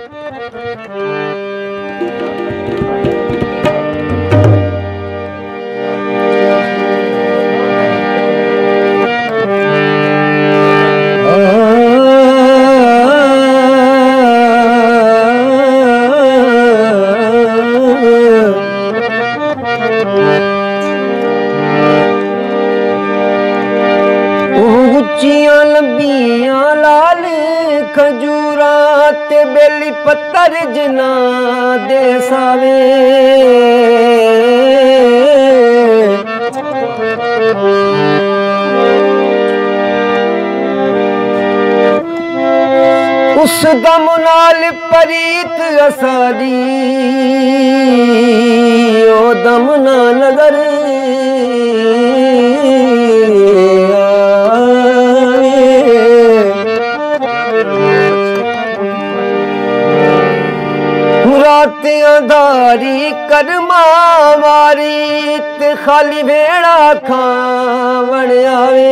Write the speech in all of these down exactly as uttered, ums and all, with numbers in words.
ऊंचियां लंबियां लाल खजूरा ते बेली पत्तर जना दे सावे उस दम नाल परीत असारी ओ दम ना नजर धारी कर्मा मारी ते खाली भेड़ा खावण आवे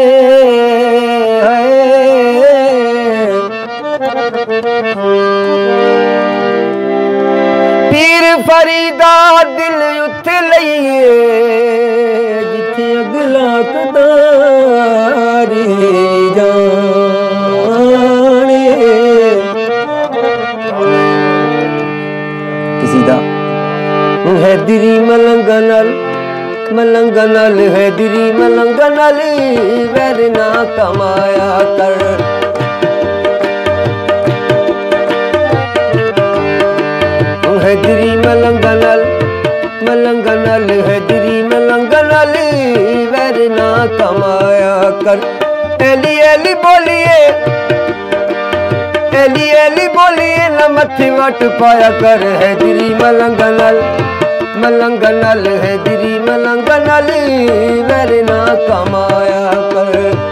पीर फरीदा दिल उत्थे लईए जिथे अगला कदारी जाने हैदरी मलंग नल मलंग नल हैदरी मलंग नल वैर ना कमाया कर हैदरी मलंग नल मलंग नल हैदरी मलंग नल वैर ना कमाया कर एली एली बोलिए एली एली बोलिए न मथी वट पाया कर हैदरी मलंग नल मलंग नल हैदरी मलंग नल वैर ना कमाया कर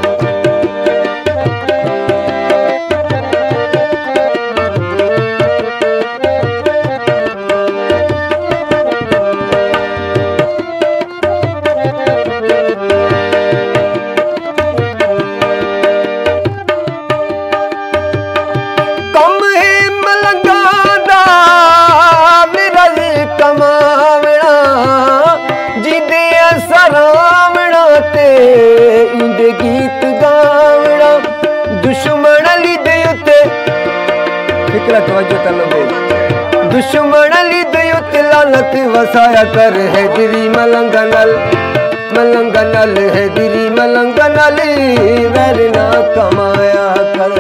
इंदे गीत गावना दुश्मन ली दे उत्ते फिक्रा तवज्जो तलबे दुश्मन ली दे उत्ते लानत वसाया कर हैदरी मलंग नल मलंग नल हैदरी मलंग नल वैर ना कमाया कर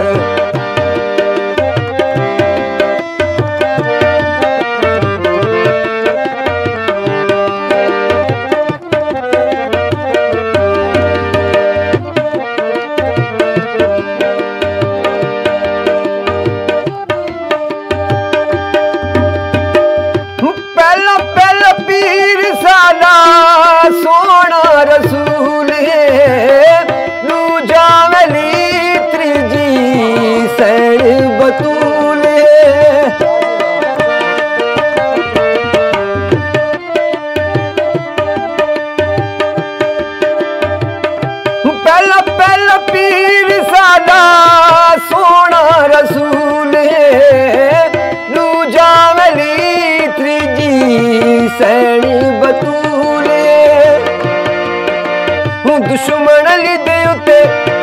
सोना रसूल है दूजा वली त्रिजी सैन बतूल है पहला पहला पीर सादा सोना रसूल है दूजा वली त्रिजी सैन बतूल दुश्मन ली दे उत्ते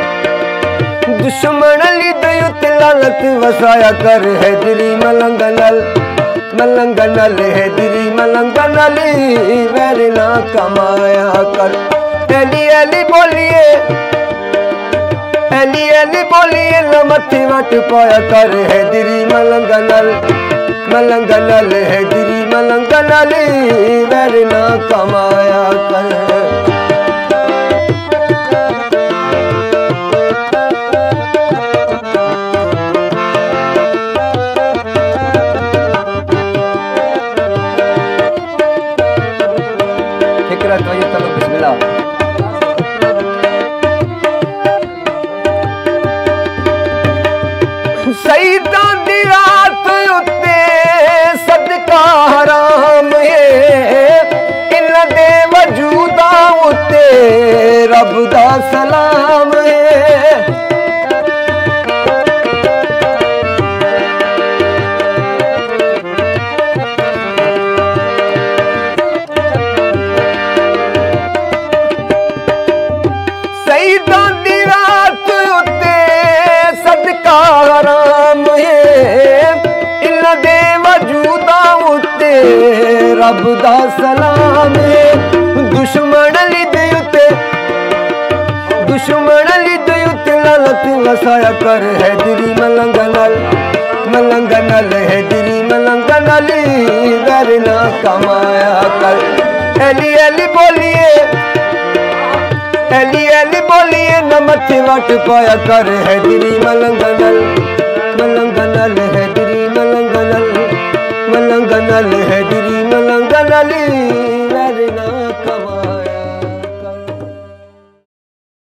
दुश्मन ली दे उत्ते लानत वसाया कर हैदरी मलंग नल मलंग नल हैदरी मलंग नल वैर ना कमाया कर एली एली बोलिए एली एली बोलिए न मथी वट पाया कर हैदरी मलंग नल मलंग नल हैदरी मलंग नल वैर ना कमाया कर सईदा दी रात उत्ते सदका हराम है इन दे वजूदा रब दा सलाम दुश्मन लिदे उते दुश्मन लिदे उते लालत वसाया कर हैदरी मलंग नाल मलंग नाल हैदरी मलंग नाल वैर ना कमाया कर। एली एली बोलिए एली एली बोलिए न मथे वट पाया कर हैदरी मलंग नाल मलंग नाल हैदरी मलंग नाल मलंग नाल है